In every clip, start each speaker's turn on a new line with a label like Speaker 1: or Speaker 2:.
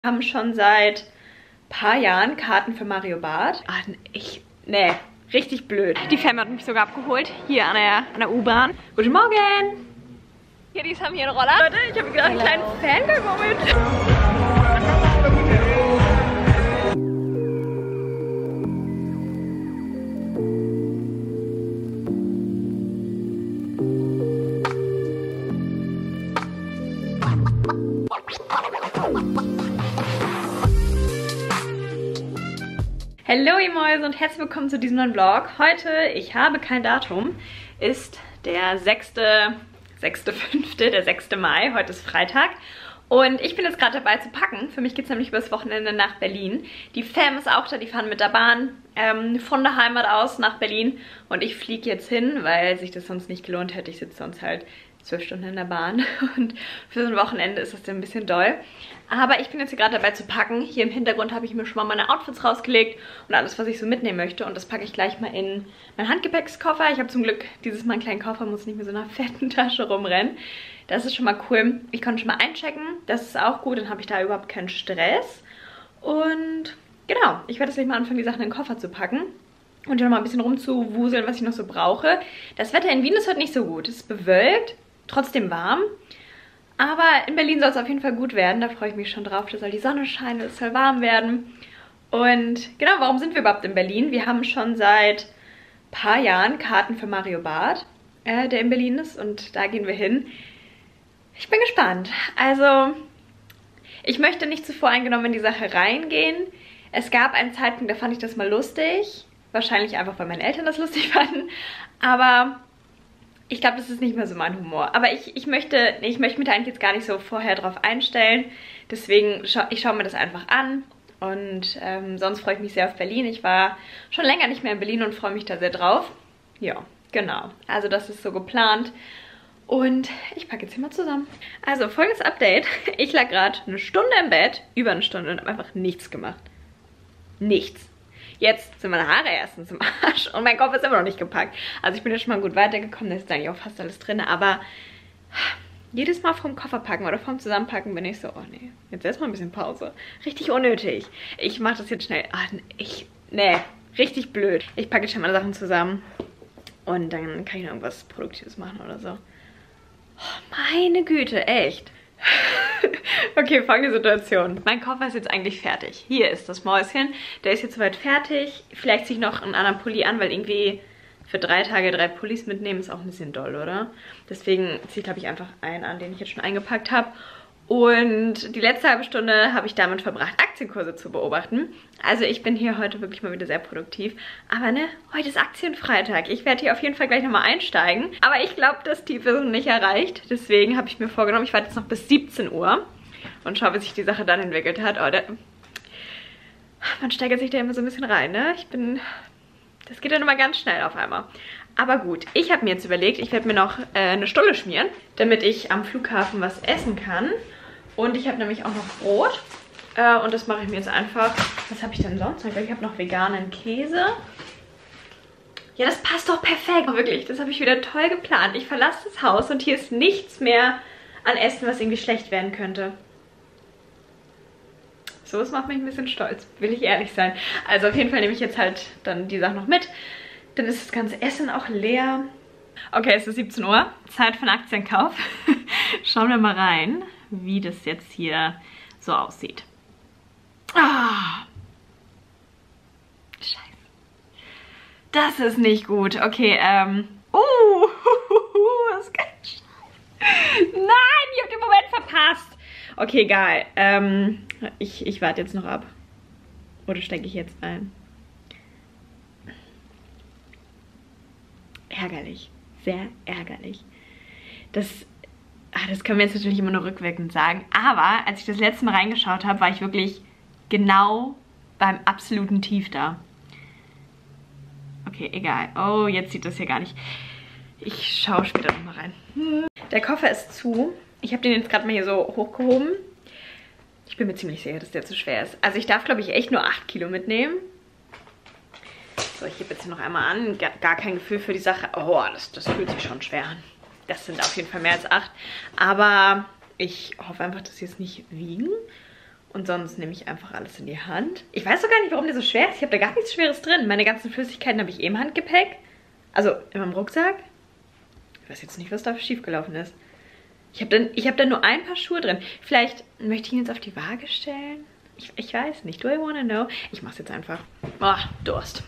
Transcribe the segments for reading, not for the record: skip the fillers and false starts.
Speaker 1: Wir haben schon seit ein paar Jahren Karten für Mario Barth. Nee, richtig blöd. Die Fam hat mich sogar abgeholt, hier an der U-Bahn. Guten Morgen! Kitties haben hier einen Roller. Leute, ich habe gerade einen kleinen Fangirl-Moment. Hallo ihr Mäuse und herzlich willkommen zu diesem neuen Vlog. Heute, ich habe kein Datum, ist der 6. Mai, heute ist Freitag. Und ich bin jetzt gerade dabei zu packen. Für mich geht es nämlich übers Wochenende nach Berlin. Die Fam ist auch da, die fahren mit der Bahn von der Heimat aus nach Berlin. Und ich fliege jetzt hin, weil sich das sonst nicht gelohnt hätte. Ich sitze sonst halt 12 Stunden in der Bahn und für so ein Wochenende ist das dann ein bisschen doll. Aber ich bin jetzt hier gerade dabei zu packen. Hier im Hintergrund habe ich mir schon mal meine Outfits rausgelegt und alles, was ich so mitnehmen möchte. Und das packe ich gleich mal in meinen Handgepäckskoffer. Ich habe zum Glück dieses Mal einen kleinen Koffer, muss nicht mit so einer fetten Tasche rumrennen. Das ist schon mal cool. Ich konnte schon mal einchecken, das ist auch gut, dann habe ich da überhaupt keinen Stress. Und genau, ich werde jetzt gleich mal anfangen, die Sachen in den Koffer zu packen. Und hier noch mal ein bisschen rumzuwuseln, was ich noch so brauche. Das Wetter in Wien ist heute nicht so gut. Es ist bewölkt. Trotzdem warm, aber in Berlin soll es auf jeden Fall gut werden, da freue ich mich schon drauf, da soll die Sonne scheinen, es soll warm werden. Und genau, warum sind wir überhaupt in Berlin? Wir haben schon seit ein paar Jahren Karten für Mario Barth, der in Berlin ist, und da gehen wir hin. Ich bin gespannt, also ich möchte nicht zu voreingenommen in die Sache reingehen. Es gab einen Zeitpunkt, da fand ich das mal lustig, wahrscheinlich einfach, weil meine Eltern das lustig fanden, aber ich glaube, das ist nicht mehr so mein Humor. Aber ich möchte mich da eigentlich jetzt gar nicht so vorher drauf einstellen. Deswegen, ich schaue mir das einfach an. Und sonst freue ich mich sehr auf Berlin. Ich war schon länger nicht mehr in Berlin und freue mich da sehr drauf. Ja, genau. Also das ist so geplant. Und ich packe jetzt hier mal zusammen. Also, folgendes Update. Ich lag gerade eine Stunde im Bett, über eine Stunde, und habe einfach nichts gemacht. Nichts. Jetzt sind meine Haare erstens im Arsch und mein Kopf ist immer noch nicht gepackt. Also ich bin jetzt schon mal gut weitergekommen, da ist eigentlich auch fast alles drin. Aber jedes Mal vorm Koffer packen oder vorm Zusammenpacken bin ich so, oh nee, jetzt erstmal ein bisschen Pause. Richtig unnötig. Ich mache das jetzt schnell. Nee, richtig blöd. Ich packe jetzt schon meine Sachen zusammen und dann kann ich noch irgendwas Produktives machen oder so. Oh, meine Güte, echt. Okay, folgende Situation. Mein Koffer ist jetzt eigentlich fertig. Hier ist das Mäuschen. Der ist jetzt soweit fertig. Vielleicht ziehe ich noch einen anderen Pulli an, weil irgendwie für 3 Tage 3 Pullis mitnehmen ist auch ein bisschen doll, oder? Deswegen ziehe ich, glaube ich, einfach einen an, den ich jetzt schon eingepackt habe. Und die letzte halbe Stunde habe ich damit verbracht, Aktienkurse zu beobachten. Also ich bin hier heute wirklich mal wieder sehr produktiv. Aber ne, heute ist Aktienfreitag. Ich werde hier auf jeden Fall gleich nochmal einsteigen. Aber ich glaube, das Tief ist noch nicht erreicht. Deswegen habe ich mir vorgenommen, ich warte jetzt noch bis 17 Uhr und schaue, wie sich die Sache dann entwickelt hat. Oh, man steigert sich da immer so ein bisschen rein, ne? Das geht dann immer ganz schnell auf einmal. Aber gut, ich habe mir jetzt überlegt, ich werde mir noch eine Stulle schmieren, damit ich am Flughafen was essen kann. Und ich habe nämlich auch noch Brot. Und das mache ich mir jetzt einfach. Was habe ich denn sonst? Ich glaube, ich habe noch veganen Käse. Ja, das passt doch perfekt. Oh, wirklich, das habe ich wieder toll geplant. Ich verlasse das Haus und hier ist nichts mehr an Essen, was irgendwie schlecht werden könnte. So, das macht mich ein bisschen stolz, will ich ehrlich sein. Also auf jeden Fall nehme ich jetzt halt dann die Sachen noch mit. Dann ist das ganze Essen auch leer. Okay, es ist 17 Uhr. Zeit für einen Aktienkauf. Schauen wir mal rein, wie das jetzt hier so aussieht. Ah. Scheiße. Das ist nicht gut. Okay, das ist ganz scheiße. Nein, ich habe den Moment verpasst. Okay, egal. Ich warte jetzt noch ab. Oder stecke ich jetzt ein? Ärgerlich. Sehr ärgerlich. Das können wir jetzt natürlich immer nur rückwirkend sagen. Aber als ich das letzte Mal reingeschaut habe, war ich wirklich genau beim absoluten Tief da. Okay, egal. Oh, jetzt sieht das hier gar nicht. Ich schaue später nochmal rein. Der Koffer ist zu. Ich habe den jetzt gerade mal hier so hochgehoben. Ich bin mir ziemlich sicher, dass der zu schwer ist. Also ich darf, glaube ich, echt nur 8 Kilo mitnehmen. So, ich gebe jetzt hier noch einmal an. Gar kein Gefühl für die Sache. Oh, das fühlt sich schon schwer an. Das sind auf jeden Fall mehr als 8. Aber ich hoffe einfach, dass sie es nicht wiegen. Und sonst nehme ich einfach alles in die Hand. Ich weiß doch gar nicht, warum der so schwer ist. Ich habe da gar nichts Schweres drin. Meine ganzen Flüssigkeiten habe ich im Handgepäck. Also in meinem Rucksack. Ich weiß jetzt nicht, was da schiefgelaufen ist. Ich hab da nur ein paar Schuhe drin. Vielleicht möchte ich ihn jetzt auf die Waage stellen. Ich weiß nicht. Do I wanna know? Ich mach's jetzt einfach. Oh, Durst.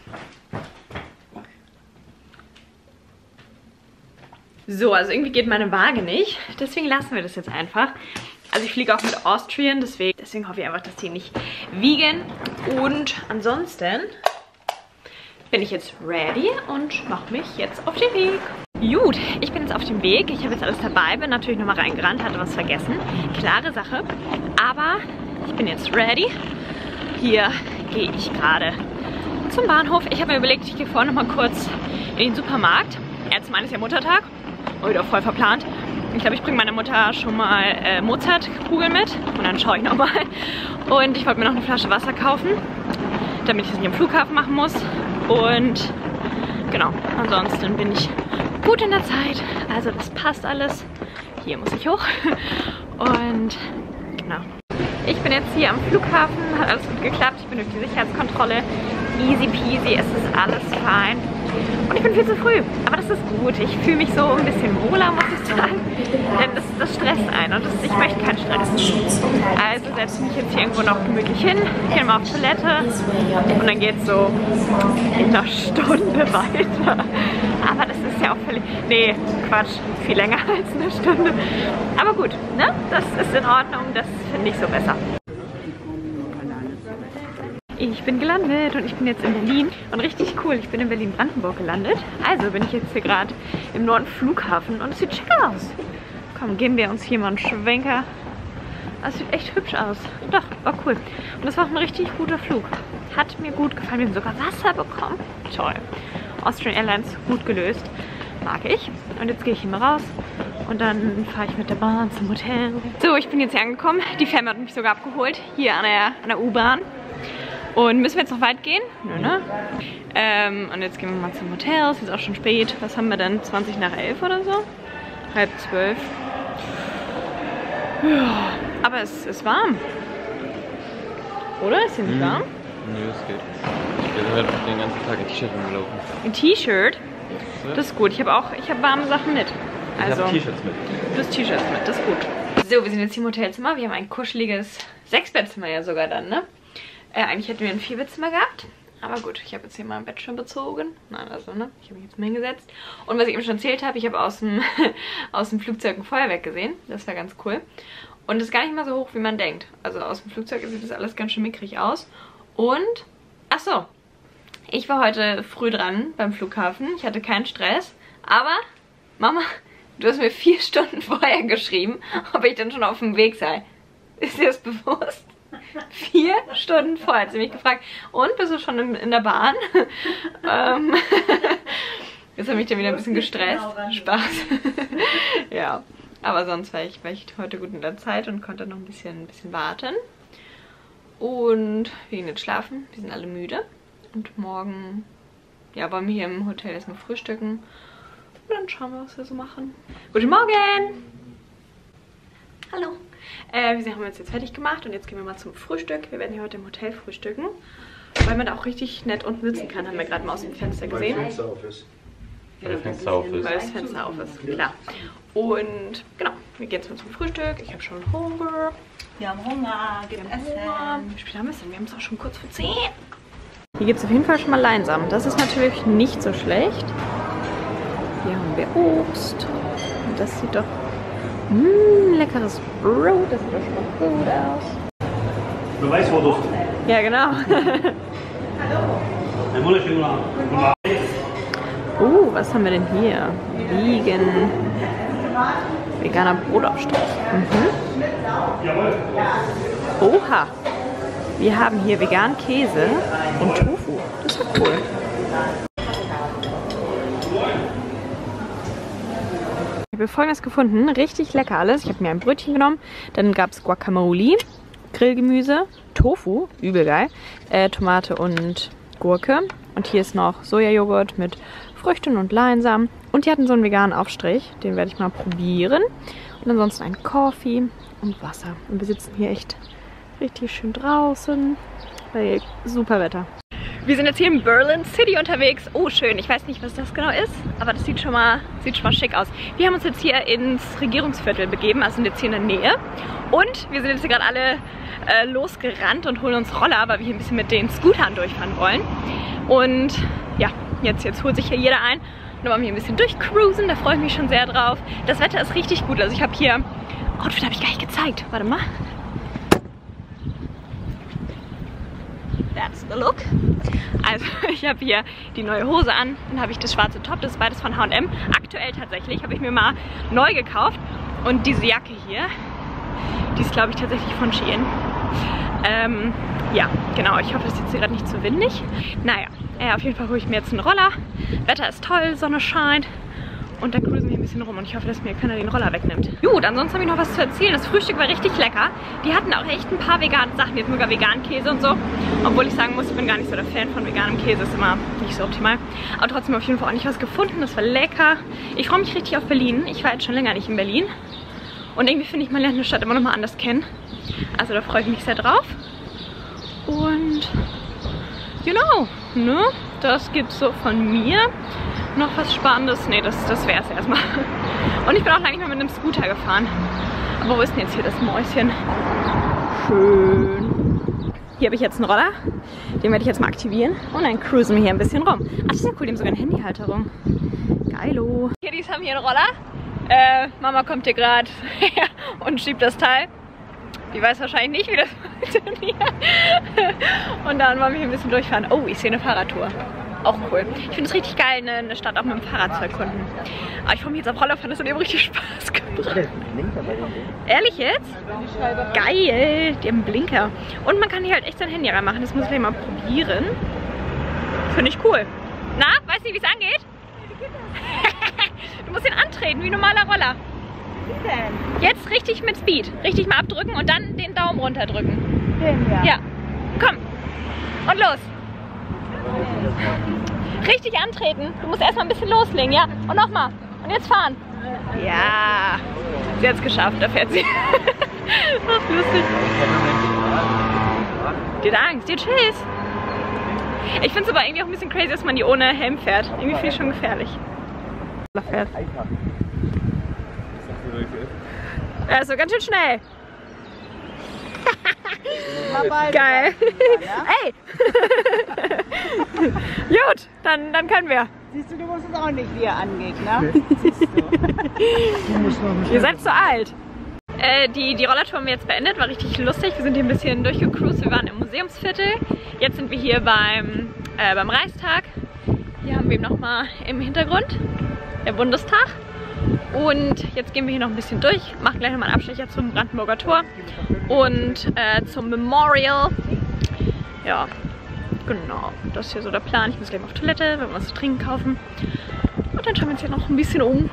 Speaker 1: So, also irgendwie geht meine Waage nicht. Deswegen lassen wir das jetzt einfach. Also ich fliege auch mit Austrian, deswegen hoffe ich einfach, dass die nicht wiegen. Und ansonsten bin ich jetzt ready und mache mich jetzt auf den Weg. Gut, ich bin jetzt auf dem Weg. Ich habe jetzt alles dabei, bin natürlich nochmal reingerannt, hatte was vergessen. Klare Sache. Aber ich bin jetzt ready. Hier gehe ich gerade zum Bahnhof. Ich habe mir überlegt, ich gehe vorher nochmal kurz in den Supermarkt. Zum einen ist ja Muttertag. Oh, wieder voll verplant. Ich glaube, ich bringe meiner Mutter schon mal Mozartkugeln mit. Und dann schaue ich nochmal. Und ich wollte mir noch eine Flasche Wasser kaufen, damit ich das nicht am Flughafen machen muss. Und genau, ansonsten bin ich gut in der Zeit. Also das passt alles. Hier muss ich hoch. Und genau. Ich bin jetzt hier am Flughafen. Hat alles gut geklappt. Ich bin durch die Sicherheitskontrolle. Easy peasy, es ist alles fein. Und ich bin viel zu früh, aber das ist gut. Ich fühle mich so ein bisschen wohler, muss ich sagen. Denn das stresst einen und ich möchte keinen Stress. Also setze ich mich jetzt hier irgendwo noch gemütlich hin, gehe mal auf Toilette und dann geht es so in einer Stunde weiter. Aber das ist ja auch völlig... Nee, Quatsch, viel länger als eine Stunde. Aber gut, ne? Das ist in Ordnung, das finde ich so besser. Ich bin gelandet und ich bin jetzt in Berlin und richtig cool, ich bin in Berlin-Brandenburg gelandet. Also bin ich jetzt hier gerade im neuen Flughafen und es sieht schick aus. Komm, geben wir uns hier mal einen Schwenker. Das sieht echt hübsch aus. Doch, war cool. Und das war auch ein richtig guter Flug. Hat mir gut gefallen. Wir haben sogar Wasser bekommen. Toll. Austrian Airlines gut gelöst. Mag ich. Und jetzt gehe ich hier mal raus und dann fahre ich mit der Bahn zum Hotel. So, ich bin jetzt hier angekommen. Die Fam hat mich sogar abgeholt. Hier an der U-Bahn. Und müssen wir jetzt noch weit gehen? Nö, ne? Und jetzt gehen wir mal zum Hotel. Es ist auch schon spät. Was haben wir denn? 20 nach 11 oder so? 11:30. Ja, aber es ist warm. Oder? Ist hier nicht warm?
Speaker 2: Nö, es geht. Ich bin heute den ganzen Tag in T-Shirt rumgelaufen.
Speaker 1: Ein T-Shirt? Das ist gut. Ich habe warme Sachen mit. Also,
Speaker 2: ich habe T-Shirts mit.
Speaker 1: Du hast T-Shirts mit, das ist gut. So, wir sind jetzt hier im Hotelzimmer. Wir haben ein kuscheliges 6-Bettzimmer ja sogar dann, ne? Eigentlich hätten wir ein 4-Bettzimmer gehabt. Aber gut, ich habe jetzt hier mal ein Bett schon bezogen. Nein, also, ne? Ich habe mich jetzt mal hingesetzt. Und was ich eben schon erzählt habe, ich habe aus dem Flugzeug ein Feuerwerk gesehen. Das war ganz cool. Und es ist gar nicht mal so hoch, wie man denkt. Also aus dem Flugzeug sieht das alles ganz schön mickrig aus. Und, ach so, ich war heute früh dran beim Flughafen. Ich hatte keinen Stress. Aber, Mama, du hast mir 4 Stunden vorher geschrieben, ob ich denn schon auf dem Weg sei. Ist dir das bewusst? 4 Stunden vorher hat sie mich gefragt, und bist du schon in der Bahn? Jetzt habe ich dann wieder ein bisschen gestresst. Spaß. Ja, aber sonst war ich heute gut in der Zeit und konnte noch ein bisschen warten. Und wir gehen jetzt schlafen. Wir sind alle müde. Und morgen, ja, wollen wir hier im Hotel erstmal frühstücken. Und dann schauen wir, was wir so machen. Guten Morgen! Hallo! Wir haben uns jetzt fertig gemacht und jetzt gehen wir mal zum Frühstück. Wir werden hier heute im Hotel frühstücken, weil man da auch richtig nett unten sitzen kann, haben wir gerade mal aus dem Fenster gesehen.
Speaker 2: Weil das Fenster auf ist.
Speaker 1: Weil das Fenster auf ist, klar. Und genau, wir gehen jetzt mal zum Frühstück. Ich habe schon Hunger.
Speaker 3: Wir haben Hunger, geht essen.
Speaker 1: Wie spät haben wir es denn? Wir haben es auch schon kurz vor 10. Hier gibt es auf jeden Fall schon mal Leinsamen. Das ist natürlich nicht so schlecht. Hier haben wir Obst. Und das sieht doch... leckeres Brot, das sieht doch schon mal gut aus.
Speaker 4: Beweisfotos.
Speaker 1: Ja, genau.
Speaker 4: Ein wunderschönen Abend.
Speaker 1: Was haben wir denn hier? Veganer Brotaufstrich. Oha. Wir haben hier veganen Käse und Tofu. Das ist ja cool. Ich habe Folgendes gefunden, richtig lecker alles. Ich habe mir ein Brötchen genommen, dann gab es Guacamole, Grillgemüse, Tofu, übel geil, Tomate und Gurke. Und hier ist noch Sojajoghurt mit Früchten und Leinsamen. Und die hatten so einen veganen Aufstrich, den werde ich mal probieren. Und ansonsten ein Coffee und Wasser. Und wir sitzen hier echt Richtig schön draußen. Hey, super Wetter. Wir sind jetzt hier in Berlin City unterwegs. Oh, schön. Ich weiß nicht, was das genau ist, aber das sieht schon mal schick aus. Wir haben uns jetzt hier ins Regierungsviertel begeben, also sind jetzt hier in der Nähe. Und wir sind jetzt hier gerade alle losgerannt und holen uns Roller, weil wir hier ein bisschen mit den Scootern durchfahren wollen. Und ja, jetzt holt sich hier jeder ein. Und dann wollen wir hier ein bisschen durchcruisen, da freue ich mich schon sehr drauf. Das Wetter ist richtig gut. Also ich habe hier... Outfit habe ich gar nicht gezeigt. Warte mal. That's the look. Also ich habe hier die neue Hose an, dann habe ich das schwarze Top, das ist beides von H&M. Aktuell tatsächlich, habe ich mir mal neu gekauft. Und diese Jacke hier, die ist glaube ich tatsächlich von Shein. Ja, genau, ich hoffe, es ist jetzt hier gerade nicht zu windig. Naja, auf jeden Fall hole ich mir jetzt einen Roller. Wetter ist toll, Sonne scheint. Und dann cruisen wir ein bisschen rum und ich hoffe, dass mir keiner den Roller wegnimmt. Gut, ansonsten habe ich noch was zu erzählen. Das Frühstück war richtig lecker. Die hatten auch echt ein paar vegane Sachen, jetzt sogar veganen Käse und so. Obwohl ich sagen muss, ich bin gar nicht so der Fan von veganem Käse, ist immer nicht so optimal. Aber trotzdem auf jeden Fall ordentlich was gefunden, das war lecker. Ich freue mich richtig auf Berlin. Ich war jetzt schon länger nicht in Berlin. Und irgendwie finde ich, man lernt eine Stadt immer noch mal anders kennen. Also da freue ich mich sehr drauf. Und genau, ne? Das gibt's so von mir. Noch was Spannendes? Ne, das wäre es erstmal. Und ich bin auch lange nicht mehr mit einem Scooter gefahren. Aber wo ist denn jetzt hier das Mäuschen? Schön. Hier habe ich jetzt einen Roller. Den werde ich jetzt mal aktivieren. Und dann cruisen wir hier ein bisschen rum. Ach, das ist ja cool, die haben sogar eine Handyhalterung. Geilo. Kiddies haben hier einen Roller. Mama kommt hier gerade und schiebt das Teil. Die weiß wahrscheinlich nicht, wie das funktioniert. Und dann wollen wir hier ein bisschen durchfahren. Oh, ich sehe eine Fahrradtour. Auch cool. Ich finde es richtig geil, eine Stadt auch mit dem Fahrrad zu erkunden. Aber ich freue mich jetzt auf Roller fahren, das hat eben richtig Spaß gemacht. Ehrlich jetzt? Geil, die haben einen Blinker. Und man kann hier halt echt sein Handy reinmachen, das muss ich gleich mal probieren. Finde ich cool. Na, weißt du, wie es angeht? Du musst ihn antreten, wie ein normaler Roller.
Speaker 3: Wie denn?
Speaker 1: Jetzt richtig mit Speed. Richtig mal abdrücken und dann den Daumen runterdrücken.
Speaker 3: Den, ja.
Speaker 1: Ja. Komm. Und los. Richtig antreten. Du musst erstmal ein bisschen loslegen, ja? Und nochmal. Und jetzt fahren. Ja. Sie hat es geschafft, da fährt sie. Das ist lustig. Die hat Angst, die hat Schiss. Ich finde es aber irgendwie auch ein bisschen crazy, dass man die ohne Helm fährt. Irgendwie finde ich schon gefährlich. Fährt. Ja, ist so ganz schön schnell. Geil. Ey! Gut, dann können wir.
Speaker 3: Siehst du, du musst es auch nicht, wie er angeht, ne? Siehst du.
Speaker 1: Ihr seid zu alt. Die Rollertour haben wir jetzt beendet, war richtig lustig. Wir sind hier ein bisschen durchgecruised, wir waren im Museumsviertel. Jetzt sind wir hier beim Reichstag. Hier haben wir nochmal im Hintergrund der Bundestag. Und jetzt gehen wir hier noch ein bisschen durch, machen gleich nochmal einen Abstecher zum Brandenburger Tor und zum Memorial. Ja, genau, das ist hier so der Plan. Ich muss gleich mal auf Toilette, wenn wir was zu trinken kaufen. Und dann schauen wir uns hier noch ein bisschen um.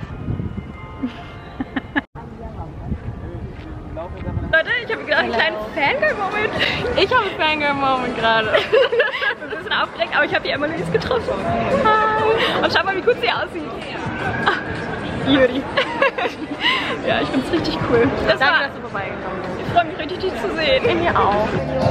Speaker 1: Leute, ich habe gerade einen kleinen Fangirl-Moment. Ich habe einen Fangirl-Moment gerade. Ich bin ein bisschen aufgeregt, aber ich habe die Emily getroffen. Hi. Und schau mal, wie gut sie aussieht. Juri. Ja, ich finde es richtig cool. Danke, dass du vorbeigekommen bist. Ich freue mich richtig, dich zu sehen. Ich mir auch.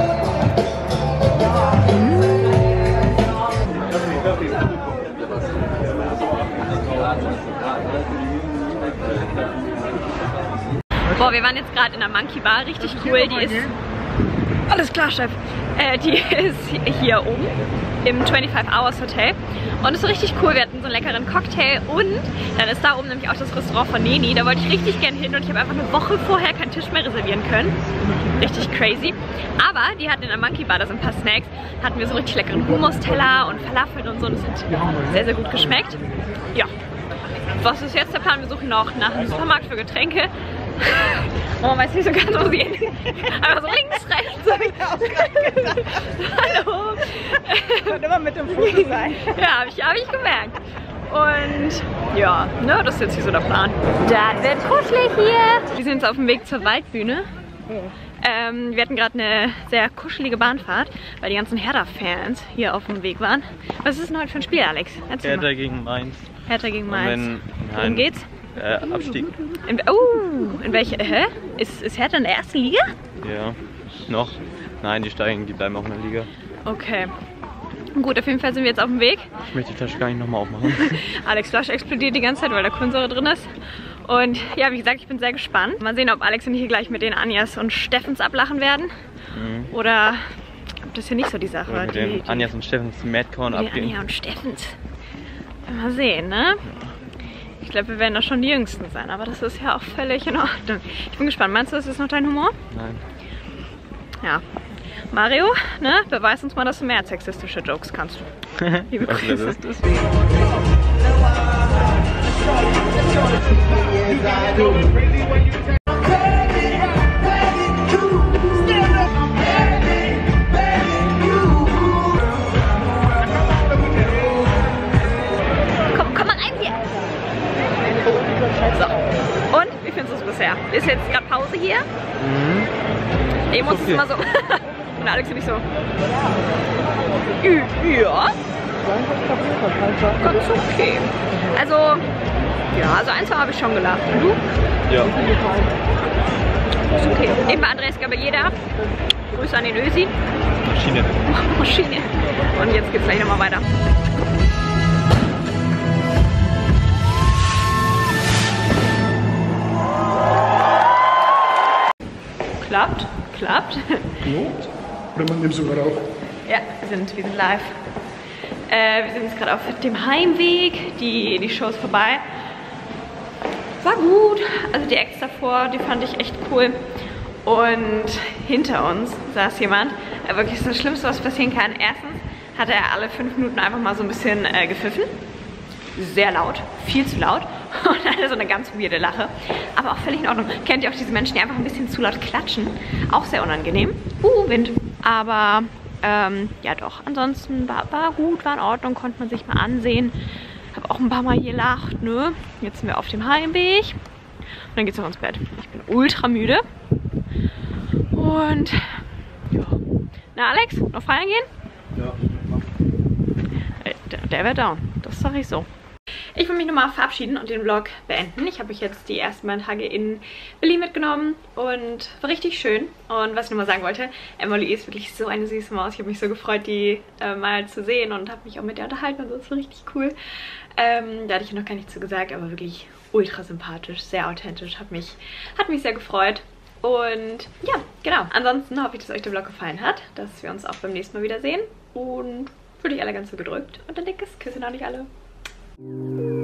Speaker 1: Boah, wir waren jetzt gerade in der Monkey Bar, richtig cool. Die ist... Alles klar, Chef. Die ist hier oben im 25 Hours Hotel und ist so richtig cool. Wir hatten so einen leckeren Cocktail und dann ist da oben nämlich auch das Restaurant von Neni. Da wollte ich richtig gern hin und ich habe einfach eine Woche vorher keinen Tisch mehr reservieren können. Richtig crazy. Aber die hatten in der Monkey Bar, da sind ein paar Snacks, hatten wir so richtig leckeren Hummus-Teller und Falafel und so. Und das hat sehr, sehr gut geschmeckt. Ja. Was ist jetzt der Plan? Wir suchen noch nach einem Supermarkt für Getränke. Oh, man weiß nicht so ganz, wo sie hin. Aber so links, rechts. Hallo.
Speaker 3: Wird immer mit dem Foto sein.
Speaker 1: Ja, hab ich gemerkt. Und ja, ne, das ist jetzt hier so der Plan. Das wird kuschelig hier. Wir sind jetzt auf dem Weg zur Waldbühne. Wir hatten gerade eine sehr kuschelige Bahnfahrt, weil die ganzen Hertha-Fans hier auf dem Weg waren. Was ist denn heute für ein Spiel, Alex?
Speaker 2: Hertha gegen Mainz.
Speaker 1: Hertha gegen Mainz. Worum geht's?
Speaker 2: Abstieg.
Speaker 1: In welche? Hä? Ist Hertha in der ersten Liga?
Speaker 2: Ja. Noch? Nein, die steigen, die bleiben auch in der Liga.
Speaker 1: Okay. Gut, auf jeden Fall sind wir jetzt auf dem Weg.
Speaker 2: Ich möchte die Tasche gar nicht nochmal aufmachen.
Speaker 1: Alex' Flasche explodiert die ganze Zeit, weil da Kohlensäure drin ist. Und ja, wie gesagt, ich bin sehr gespannt. Mal sehen, ob Alex und ich hier gleich mit den Anjas und Steffens ablachen werden. Oder ob das hier nicht so die Sache
Speaker 2: Oder mit den Anjas und Steffens Madcorn abgehen.
Speaker 1: Anja und Steffens. Mal sehen, ne? Ich glaube, wir werden doch schon die Jüngsten sein, aber das ist ja auch völlig in Ordnung. Ich bin gespannt. Meinst du, das ist noch dein Humor?
Speaker 2: Nein.
Speaker 1: Ja. Mario, ne? Beweis uns mal, dass du mehr sexistische Jokes kannst. Liebe Grüße.
Speaker 2: Was ist das?
Speaker 1: Komm mal rein hier. So. Und? Wie findest du es bisher? Ist jetzt gerade Pause hier? Eben uns ist immer so. Und Alex und ich so. Ja. Ganz okay. Also, ja, also 1, 2 habe ich schon gelacht. Und du?
Speaker 2: Ja.
Speaker 1: Ist okay. Eben bei Andreas Gabelleda. Grüße an den Ösi.
Speaker 2: Maschine.
Speaker 1: Maschine. Und jetzt geht's gleich nochmal weiter. Klappt.
Speaker 5: Oder man nimmt sogar auf.
Speaker 1: Ja, wir sind live. Wir sind jetzt gerade auf dem Heimweg. Die Show ist vorbei. War gut. Also die Acts davor, die fand ich echt cool. Und hinter uns saß jemand. Wirklich das Schlimmste, was passieren kann. Erstens hat er alle 5 Minuten einfach mal so ein bisschen gepfiffen. Sehr laut. Viel zu laut. Und dann so eine ganz weirde Lache. Aber auch völlig in Ordnung. Kennt ihr auch diese Menschen, die einfach ein bisschen zu laut klatschen? Auch sehr unangenehm. Wind. Aber ja doch. Ansonsten war gut, war in Ordnung. Konnte man sich mal ansehen. Habe auch ein paar Mal gelacht, ne? Jetzt sind wir auf dem Heimweg. Und dann geht's noch ins Bett. Ich bin ultra müde. Und ja. Na Alex, noch feiern gehen?
Speaker 5: Ja.
Speaker 1: Der wäre down. Das sag ich so. Ich will mich nochmal verabschieden und den Vlog beenden. Ich habe euch jetzt die ersten beiden Tage in Berlin mitgenommen und war richtig schön. Und was ich nochmal sagen wollte, Emily ist wirklich so eine süße Maus. Ich habe mich so gefreut, die mal zu sehen und habe mich auch mit ihr unterhalten. Also das war richtig cool. Da hatte ich noch gar nichts zu gesagt, aber wirklich ultra sympathisch, sehr authentisch. Hat mich sehr gefreut. Und ja, genau. Ansonsten hoffe ich, dass euch der Vlog gefallen hat, dass wir uns auch beim nächsten Mal wiedersehen. Und fühlt euch alle ganz so gedrückt. Und ein dickes Küsschen an euch alle.